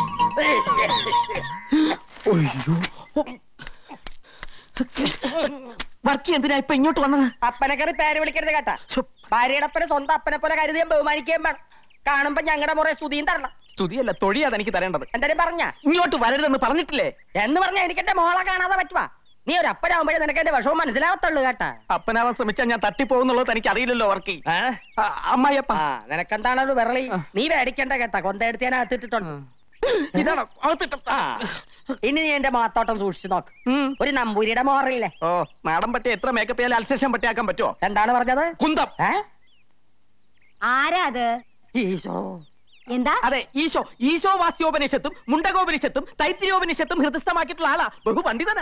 വർക്കി എന്തിനാ ഇപ്പൊ ഇങ്ങോട്ട് വന്നത്? അപ്പനെ കയറി പേര് വിളിക്കരുത് കേട്ടാ. ഭാര്യയുടെ അപ്പനെ സ്വന്തം അപ്പനെ പോലെ കരുതിയും ബഹുമാനിക്കുകയും വേണം. കാണുമ്പോ ഞങ്ങളുടെ മുറേ സ്തുതിയും തരണം. സ്തുതിയല്ല, തൊഴിയാ എനിക്ക് തരേണ്ടത്. എന്തായാലും പറഞ്ഞ ഇങ്ങോട്ട് വരരുതെന്ന് പറഞ്ഞിട്ടില്ലേ? എന്ന് പറഞ്ഞാ എനിക്ക് എന്റെ മോളെ കാണാതെ പറ്റുവാ. നീ ഒരു അപ്പനാവുമ്പോഴേ നിനക്ക് എന്റെ വിഷമം മനസ്സിലാവത്തുള്ളൂ കേട്ടാ. അപ്പനാവാൻ ശ്രമിച്ചാൽ ഞാൻ തട്ടിപ്പോകുന്നുള്ളത് എനിക്ക് അറിയില്ലല്ലോ വർക്കി. അമ്മായിയപ്പ നിനക്കെന്താണ് ഒരു വിരളി? നീ മേടിക്കണ്ട കേട്ടാ. കൊന്തയെടുത്ത് ഞാൻ അകത്തിട്ടിട്ടുണ്ട്. ഇതാണോ ഇനി നീ എന്റെ മാത്തോട്ടം സൂക്ഷിച്ചു നോക്ക്. ഒരു നമ്പൂരിയുടെ മോറില്ലേ? ഓ, മാഡം പറ്റി എത്ര മേക്കപ്പ് ചെയ്യാൻ അൽസേഷൻ പറ്റിയാക്കാൻ പറ്റുമോ? എന്താണ് പറഞ്ഞത്? കുന്തം. ആരാ അത്? ഈശോ. എന്താ? അതെ, ഈശോ. ഈശോ വാസ്യോപനിഷത്തും മുണ്ടകോപനിഷത്തും തൈത്തിരിയോപനിഷത്തും ഹൃദയസ്ഥമാക്കിയിട്ടുള്ള ആളാ. ബഹുപണ്ഡിതനാ.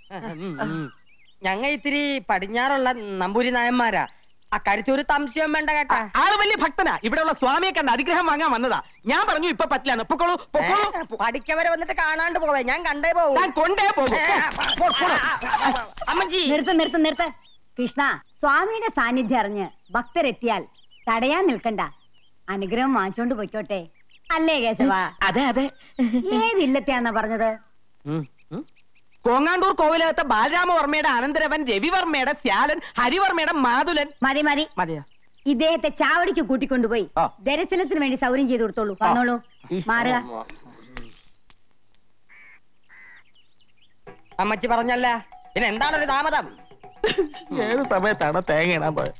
ഞങ്ങ ഇത്തിരി പടിഞ്ഞാറുള്ള നമ്പൂരി നായന്മാരാ. അക്കാര്യത്തിൽ ഒരു സംശയം വേണ്ട കേട്ടാ. ആള് വലിയ ഭക്തനാ. ഇവിടെയുള്ള സ്വാമിയെ കണ്ട് അനുഗ്രഹം വാങ്ങാൻ വന്നതാ. ഞാൻ പറഞ്ഞു ഇപ്പൊ പറ്റില്ല. പൊക്കോളൂ, പൊക്കോളൂ. പഠിക്കവരെ വന്നിട്ട് കാണാണ്ട് പോവേ. ഞാൻ കണ്ടേ പോകും. ഞാൻ കൊണ്ടേ പോകും. അമ്മജി നിർത്ത്. കൃഷ്ണ, സ്വാമിയുടെ സാന്നിധ്യം അറിഞ്ഞ് ഭക്തരെത്തിയാൽ തടയാൻ നിൽക്കണ്ട. അനുഗ്രഹം വാങ്ങിച്ചോണ്ട് പൊയ്ക്കോട്ടെ. അല്ലേ കേശവ? അതെ അതെ. ഏതില്ലത്തെയാന്നാ പറഞ്ഞത്? കോങ്ങാണ്ടൂർ കോവിലകത്തെ ബാലരാമവർമ്മയുടെ അനന്തരവൻ രവിവർമ്മയുടെ ശ്യാലൻ ഹരിവർമ്മയുടെ മാതുലൻ. മതി മതിയോ? ഇദ്ദേഹത്തെ ചാവടിക്ക് കൂട്ടിക്കൊണ്ടുപോയി ദർശനത്തിന് വേണ്ടി സൗകര്യം ചെയ്തു കൊടുത്തോളൂ. വന്നോളൂ, മാറുക. അമ്മച്ചി പറഞ്ഞല്ല, പിന്നെ എന്താണൊരു താമതം? ഏത് സമയത്താണ് തേങ്ങ ഇടാൻ പോയത്?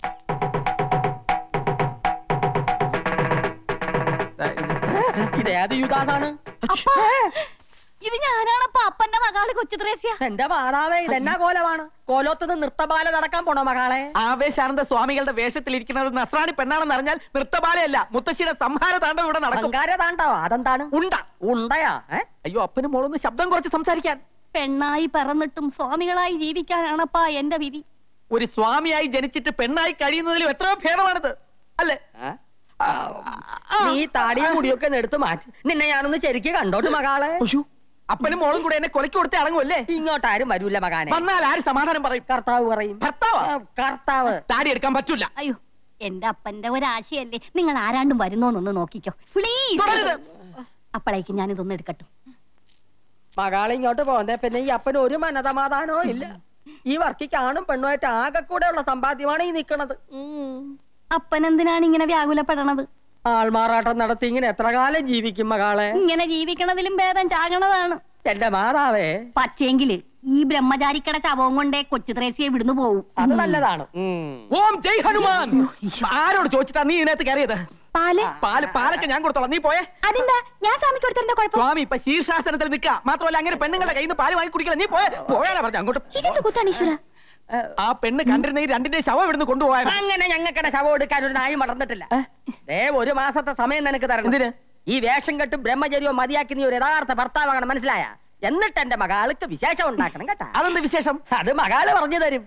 ഇതേത് യുദാസാണ്? ഇത് ഞാനാണപ്പ അപ്പന്റെ മകള് കൊച്ചു ത്രേസ്യ. എന്റെ മാതാവേ, ഇതെന്നാ കോലമാണ്? കോലോത്തുനിന്ന് നൃത്തബാല നടക്കാൻ പോണോ മകളെ? ആവേശാനന്ദ സ്വാമികളുടെ വേഷത്തിലിരിക്കുന്നത് നസ്രാണി പെണ്ണാണെന്ന് അറിഞ്ഞാൽ നൃത്തബാലയല്ല, മുത്തശ്ശിയുടെ സംഹാര താണ്ഡവം ഇവിടെ നടക്കും. സംഹാര താണ്ഡവോ? അതെന്താണ്? ഉണ്ടയാ? അയ്യോ, അപ്പനും മോളൊന്ന് ശബ്ദം കുറച്ച് സംസാരിക്കാൻ. പെണ്ണായി പറന്നിട്ടും സ്വാമികളായി ജീവിക്കാനാണപ്പാ എന്റെ വിധി. ഒരു സ്വാമിയായി ജനിച്ചിട്ട് പെണ്ണായി കഴിയുന്നതിലും എത്രയോ ഭേദമാണിത്, അല്ലേ? നീ താടിയും മുടിയൊക്കെ എടുത്ത് മാറ്റി. നിന്നെ ഞാനൊന്ന് ശരിക്ക് കണ്ടോട്ട് മകളെ. അപ്പനും മോളും കൂടെ എന്നെ കൊലക്ക് കൊടുത്തേ അടങ്ങുമല്ലേ? ഇങ്ങോട്ടാരും വരൂല മകാനെ. വന്നാൽ ആര് സമാധാനം പറയും? കർത്താവ് പറയും. കർത്താവ് താടി എടുക്കാൻ പറ്റൂല. അയ്യോ, എന്റെ അപ്പന്റെ ഒരാശയല്ലേ. നിങ്ങൾ ആരാണ്ടും വരുന്നോന്നൊന്ന് നോക്കിക്കോ പ്ലീസ്. അപ്പോഴേക്ക് ഞാനിതൊന്നും എടുക്കട്ടെ. മകളെ ഇങ്ങോട്ട് പോകുന്നേ പിന്നെ ഈ അപ്പന് ഒരു മനസമാധാനവും ഇല്ല. ഈ വർക്കിക്ക് ആണും പെണ്ണുമായിട്ട് ആകെ കൂടെ ഉള്ള സമ്പാദ്യമാണ് ഈ നിക്കണത്. അപ്പൻ എന്തിനാണ് ഇങ്ങനെ വ്യാകുലപ്പെടണത്? ആൾമാറാട്ടം നടത്തി ഇങ്ങനെ എത്ര കാലം ജീവിക്കും മകളെ? ഇങ്ങനെ ജീവിക്കണതിലും ഭേദം ചാകണതാണ്. എന്റെ മാതാവേ, പക്ഷേങ്കില് ഈ ബ്രഹ്മചാരിക്കട ശവവും കൊണ്ടേ കൊച്ചു ത്രേസ്യെ വിടുന്നു പോവും. അത് നല്ലതാണ്. ഓം ജയ് ഹനുമാൻ. ആരോട് ചോദിച്ചിട്ടാ നീ ഇതിനകത്ത് കയറിയത്? പാലൊക്കെ ഞാൻ കൊടുത്തോളാം, നീ പോയേ. അതെന്താ? ഞാൻ സ്വാമിക്ക് കൊടുത്തിരുന്ന കുഴപ്പം? സ്വാമി ഇപ്പൊ ശീർഷാസനത്തിൽ നിൽക്കുക. മാത്രമല്ല അങ്ങനെ പെണ്ണുങ്ങളുടെ കയ്യിൽ നിന്ന് പാല് വാങ്ങി കുടിക്കില്ല. നീ പോയാലാ പറഞ്ഞു അങ്ങോട്ട്. ആ പെണ്ണ് കണ്ടിരുന്ന ഈ രണ്ടിന്റെ ശവം ഇവിടുന്ന് കൊണ്ടുപോയാൽ അങ്ങനെ ഞങ്ങൾക്കടെ ശവം എടുക്കാൻ ഒരു നായി മറന്നിട്ടില്ല. ഒരു മാസത്തെ സമയം നിനക്ക് തരണം. ഈ വേഷം കെട്ടും ബ്രഹ്മചര്യവും മതിയാക്കി നീ ഒരു യഥാർത്ഥ ഭർത്താവാകണം, മനസ്സിലായ? എന്നിട്ട് എന്റെ മകാൾക്ക് വിശേഷം ഉണ്ടാക്കണം കേട്ടാ. അതെന്ത് വിശേഷം? അത് മകാള് പറഞ്ഞു തരും.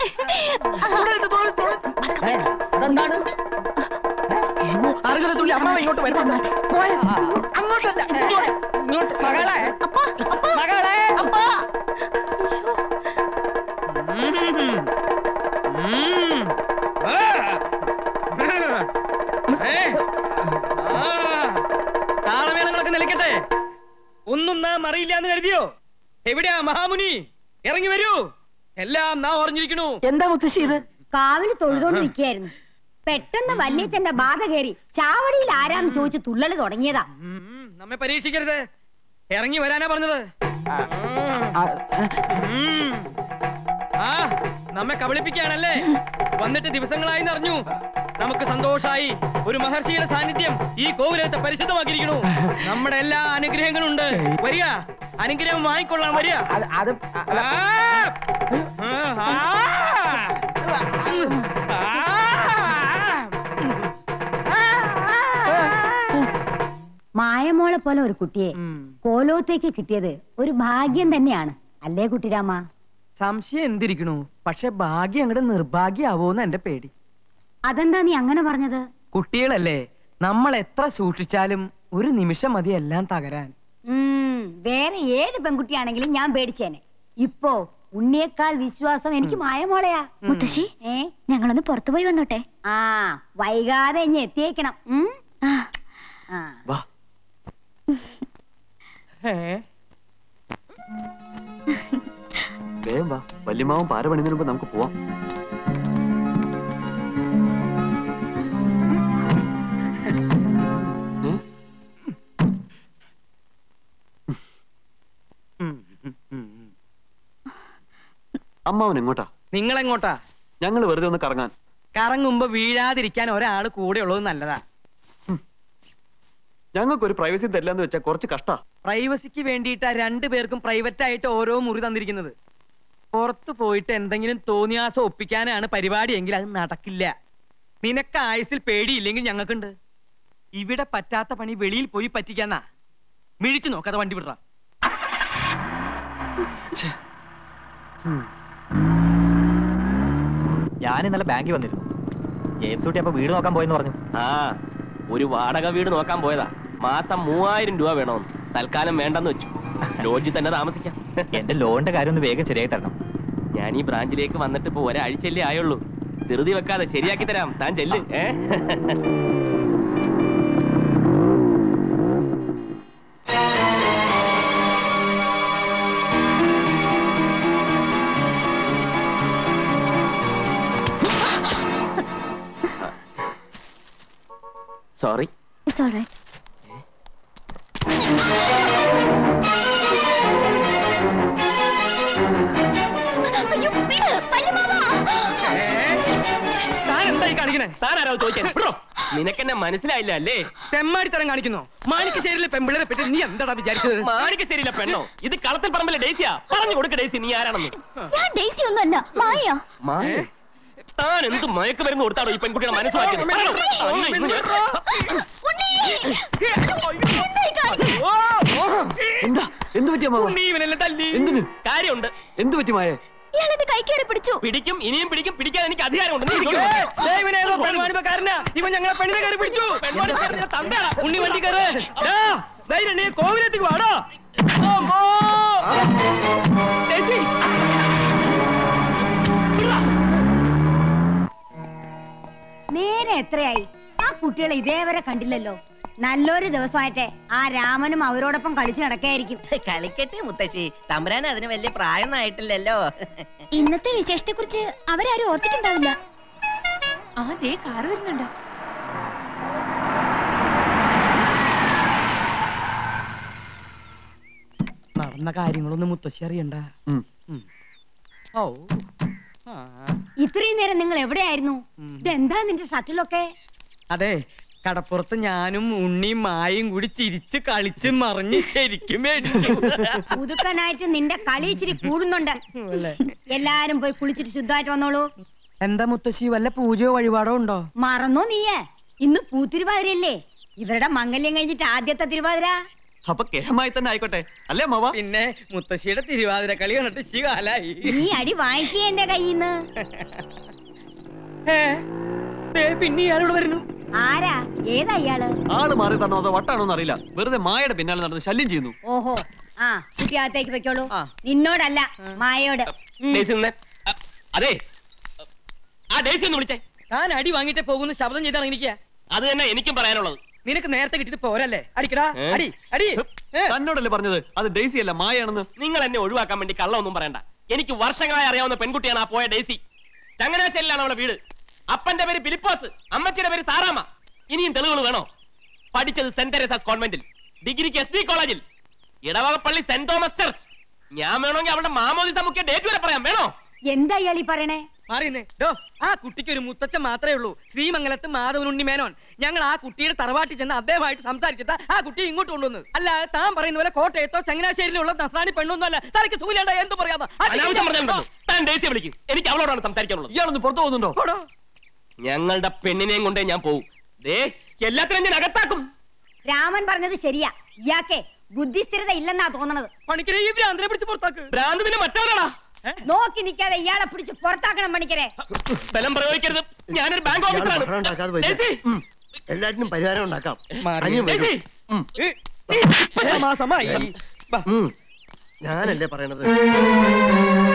അതെന്താണ്? അറുകരത്തുള്ളി അമ്മ ഇങ്ങോട്ട് വരുന്നു. അങ്ങോട്ടല്ല, ഇങ്ങോട്ട്. മകളെ, മകളെ, താളമേളങ്ങളൊക്കെ നിലയ്ക്കട്ടെ. ഒന്നും നാം അറിയില്ല എന്ന് കരുതിയോ? എവിടെയാ മഹാമുനി? ഇറങ്ങി വരൂ. എല്ലാം നാം ഓർഞ്ഞിരിക്കണു. എന്താ മുത്തശ്ശി ഇത്? കാവില് തൊഴുതോണ്ട് നിൽക്കുകയായിരുന്നു. പെട്ടെന്ന് വല്യച്ഛന്റെ ബാധ കയറി ചാവടിയിൽ ആരാന്ന് ചോദിച്ചു തുള്ളല് തുടങ്ങിയതാ. നമ്മെ പരീക്ഷിക്കരുത്. ഇറങ്ങി വരാനാ പറഞ്ഞത്. നമ്മെ കബളിപ്പിക്കാണല്ലേ? വന്നിട്ട് ദിവസങ്ങളായി അറിഞ്ഞു. നമുക്ക് സന്തോഷായി. ഒരു മഹർഷിയുടെ സാന്നിധ്യം ഈ കോവിലത്തെ പരിശുദ്ധമാക്കിയിരിക്കണു. നമ്മുടെ എല്ലാ അനുഗ്രഹങ്ങളും ഉണ്ട്. വരിക, അനുഗ്രഹം വാങ്ങിക്കൊള്ളാം. വരിക. മായമോളെ പോലെ ഒരു കുട്ടിയെ കോലോത്തേക്ക് കിട്ടിയത് ഒരു ഭാഗ്യം തന്നെയാണ്, അല്ലേ കുട്ടിരാമ? സംശയം എന്തിരിക്കണു? പക്ഷെ ഭാഗ്യം അങ്ങോട്ട് നിർഭാഗ്യാവോന്ന് എന്റെ പേടി. അതെന്താ നീ അങ്ങനെ പറഞ്ഞത്? കുട്ടികളല്ലേ, നമ്മൾ എത്ര സൂക്ഷിച്ചാലും ഒരു നിമിഷം മതി എല്ലാം തകരാൻ. വേറെ ഏത് പെൺകുട്ടിയാണെങ്കിലും ഞാൻ പേടിച്ചേനെ. ഇപ്പോ ഉണ്ണിയേക്കാൾ വിശ്വാസം എനിക്ക് മായമോളയാ. മുത്തശ്ശി, ഞങ്ങളൊന്ന് പുറത്തുപോയി വന്നോട്ടെ. വൈകാതെ ഇനി എത്തിയേക്കണം. വേഗം വാ, വല്യമാവും പാര പണിതിന് മുമ്പ് നമുക്ക് പോവാം. അമ്മാവൻ എങ്ങോട്ടാ? നിങ്ങൾ എങ്ങോട്ടാ? ഞങ്ങൾ വെറുതെ ഒന്ന് കറങ്ങാൻ. കറങ്ങുമ്പോ വീഴാതിരിക്കാൻ ഒരാള് കൂടെ ഉള്ളത് നല്ലതാ. ഞങ്ങൾക്ക് ഒരു പ്രൈവസി തരില്ലെന്ന് വെച്ചാൽ കുറച്ച് കഷ്ടാ. പ്രൈവസിക്ക് വേണ്ടിയിട്ടാ രണ്ടുപേർക്കും പ്രൈവറ്റ് ആയിട്ട് ഓരോ മുറി തന്നിരിക്കുന്നത്. പുറത്തു പോയിട്ട് എന്തെങ്കിലും തോന്നിയാസം ഒപ്പിക്കാനാണ് പരിപാടി എങ്കിൽ അത് നടക്കില്ല. നിനക്ക് ആയുസിൽ പേടിയില്ലെങ്കിൽ ഞങ്ങൾക്കുണ്ട്. ഇവിടെ പറ്റാത്ത പണി വെളിയിൽ പോയി പറ്റിക്കാന്നാ. മിഴിച്ചു നോക്കാതെ വണ്ടി വിടറ. ഞാൻ ഇന്നലെ ബാങ്കിൽ വന്നിരുന്നു. ജെയിംസ് കുട്ടി അപ്പൊ വീട് നോക്കാൻ പോയെന്ന് പറഞ്ഞു. ആ, ഒരു വാടക വീട് നോക്കാൻ പോയതാ. മാസം 3000 രൂപ വേണമെന്ന്. തൽക്കാലം വേണ്ടെന്ന് വെച്ചു. ലോഡ്ജിൽ തന്നെ താമസിക്കാം. എന്റെ ലോണിന്റെ കാര്യം ഒന്ന് വേഗം ശരിയായി തരണം. ഞാൻ ഈ ബ്രാഞ്ചിലേക്ക് വന്നിട്ട് ഇപ്പൊ ഒരാഴ്ചയല്ലേ ആയുള്ളൂ. ധൃതി വെക്കാതെ ശരിയാക്കി തരാം. താൻ ചെല്ല്. സോറി. It's all right. അയ്യോ, വിട്, വല്യമാവാ. താൻ എന്തായി കാണിക്കണേ? താനാരോ ചോദിക്കാൻ? നിനക്കെന്നെ മനസ്സിലായില്ല അല്ലേ? തെമ്മാടിത്തരം കാണിക്കുന്നു. മാണിക്കശ്ശേരിയിലെ പെമ്പിള്ളരെ പറ്റി നീ എന്താടാ വിചാരിച്ചത്? മാണിക്കശ്ശേരിയിലെ പെണ്ണോ? ഇത് കളത്തിൽ പറമ്പിലെ ഡേസിയാ. പറഞ്ഞു കൊടുക്ക ഡേസി, നീ ആരാണെന്ന്. ഞാൻ ഡേസി ഒന്നുമല്ല, മായയാ. താൻ എന്ത് മയക്ക് മരുന്ന് കൊടുത്താടോ ഈ പെൺകുട്ടിയുടെ മനസ്സിലാക്കിയത്? എന്താ? എന്ത് പറ്റി അമ്മാവ? എന്തിന്? കാര്യമുണ്ട്. എന്ത് പറ്റി മായേ? ഇയാളെന്റെ കൈ കയറി പിടിച്ചു. പിടിക്കും, ഇനിയും പിടിക്കും. പിടിക്കാൻ എനിക്ക് അധികാരമുണ്ട്. ഇവൻ ഞങ്ങളെ പെണ്ണിനെ കയറി പിടിച്ചു. ഉണ്ണി വണ്ടി കയറ്. കോവിലത്തേക്ക് വാടോ. നേരെ എത്രയായി? ആ കുട്ടികളെ ഇതേവരെ കണ്ടില്ലല്ലോ. നല്ലൊരു ദിവസമായിട്ടെ ആ രാമനും അവരോടൊപ്പം കളിച്ചു നടക്കായിരിക്കും. കളിക്കട്ടെ മുത്തശ്ശി, തമ്പുരാൻ അതിന് വലിയ പ്രായം ആയിട്ടില്ലല്ലോ. ഇന്നത്തെ വിശേഷത്തെ കുറിച്ച് അവരാരും ഓർത്തിട്ടുണ്ടാവില്ല. അതേ കാറ് വരുന്നുണ്ടോ? നടന്ന കാര്യങ്ങളൊന്നും മുത്തശ്ശി അറിയണ്ട. ഇത്രയും നേരം നിങ്ങൾ എവിടെയായിരുന്നു? ഇതെന്താ നിന്റെ ഷട്ടിലൊക്കെ? അതെ, കടപ്പുറത്ത് ഞാനും ഉണ്ണിയും മായും കൂടി ചിരിച്ച് കളിച്ച് മറിഞ്ഞ് ശരിക്കും മേടിച്ചു. പുതുക്കനായിട്ട് നിന്റെ കളി ഇച്ചിരി കൂടുന്നുണ്ട്. എല്ലാരും പോയി കുളിച്ചിട്ട് ശുദ്ധമായിട്ട് വന്നോളൂ. എന്താ മുത്തശ്ശി, വല്ല പൂജയോ വഴിപാടോ ഉണ്ടോ? മറന്നോ നീയേ? ഇന്ന് പൂത്തിരുവാതിരയല്ലേ? ഇവരുടെ മംഗല്യം കഴിഞ്ഞിട്ട് ആദ്യത്തെ തിരുവാതിര. അപ്പൊ കേമായി തന്നെ ആയിക്കോട്ടെ അല്ലേ അമ്മാവ? പിന്നെ മുത്തശ്ശിയുടെ തിരുവാതിര കളി കണ്ടിട്ട് ശികാലായി. നീ അടി വാങ്ങിക്കേ എന്റെ കയ്യിന്ന്. പിന്നെ ഇയാളോട് വരുന്നു. ആരാ? ഏതാ ഇയാള്? ആള് മാറി തന്നോ അതോ വട്ടാണോന്ന് അറിയില്ല. വെറുതെ മായയുടെ പിന്നാലെ നടന്ന് ശല്യം ചെയ്യുന്നു. ഓഹോ, ആ കുട്ടി അകത്തേക്ക് വെക്കോളൂ. നിന്നോടല്ല, മായയോട്. അതെ, ആ ഡേസി ഒന്ന് വിളിച്ചേ. താൻ അടി വാങ്ങിട്ടേ പോകുന്ന ശബ്ദം ചെയ്താണ് എനിക്ക്. അത് തന്നെ എനിക്കും പറയാനുള്ളത്. നിനക്ക് നേരത്തെ കിട്ടിയത് പോരല്ലേ? അടിക്കടാ, അടി അടി. തന്നോടല്ലേ പറഞ്ഞത് അത് ഡേസി അല്ല മായാണെന്ന്? നിങ്ങൾ എന്നെ ഒഴിവാക്കാൻ വേണ്ടി കള്ളമൊന്നും പറയണ്ട. എനിക്ക് വർഷങ്ങളായി അറിയാവുന്ന പെൺകുട്ടിയാണ് ആ പോയ ഡേസി. ചങ്ങനാശ്ശേരിയിലാണ് അവളുടെ വീട്. അപ്പന്റെ പേര് ഫിലിപ്പോസ്, അമ്മച്ചിയുടെ പേര് സാറാമ്മ. ഇനിയും തെളിവുകൾ വേണോ? പഠിച്ചത് സെന്റ് തെരേസാസ് കോൺവെന്റിൽ, ഡിഗ്രിക്ക് SD കോളേജിൽ, ഇടവകപ്പള്ളി സെന്റ് തോമസ് ചർച്ച്. ഞാൻ വേണമെങ്കിൽ അവളുടെ മാമോദിസ മുഖ്യ ഡേറ്റ് വരെ പറയാം. വേണോ? എന്താ ഇയാളീ പറയണേ? ആ കുട്ടിക്ക് ഒരു മുത്തച്ഛൻ മാത്രമേ ഉള്ളൂ, ശ്രീമംഗലത്ത് മാധവനുണ്ണി മേനോൻ. ഞങ്ങൾ ആ കുട്ടിയുടെ തറവാട്ടിൽ ചെന്ന് അദ്ദേഹമായിട്ട് സംസാരിച്ചിട്ട് ആ കുട്ടി ഇങ്ങോട്ട് കൊണ്ടുവന്നു. അല്ല താൻ പറയുന്ന പോലെ കോട്ടയത്തോ ചങ്ങനാശ്ശേരിയിലുള്ള നസ്രാണി പെണ്ണൊന്നും അല്ല. തനിക്ക് സുഖമില്ലാണ്ട എന്ത് പറയാതെ എനിക്ക് അവളോടാണ് സംസാരിക്കാനുള്ളത്. ഇയാളൊന്ന് പുറത്തു പോകുന്നുണ്ടോ? ഞങ്ങളുടെ പെണ്ണിനെയും കൊണ്ടേ ഞാൻ പോവും. എല്ലാത്തിനും ഞാൻ അകത്താക്കും. രാമൻ പറഞ്ഞത് ശരിയാ. ഇയാക്കെ ബുദ്ധിസ്ഥിരത ഇല്ലെന്നാ തോന്നണത്. പണിക്കരെ ഈ ഭ്രാന്തനെ പിടിച്ച് പുറത്താക്ക്. ഭ്രാന്തതിന് മറ്റവരാടാ. നോക്കി നിൽക്കാതെ ഇയാളെ പിടിച്ച് പുറത്താക്കണം പണിക്കരെ. ബലം പ്രയോഗിക്കരുത്. ഞാനൊരു ബാങ്ക് ഓഫീസറാണ്. എല്ലാറ്റിനും പരിഹാരം ഉണ്ടാക്കാം. സമാസമായി ഞാനല്ലേ പറയണത്.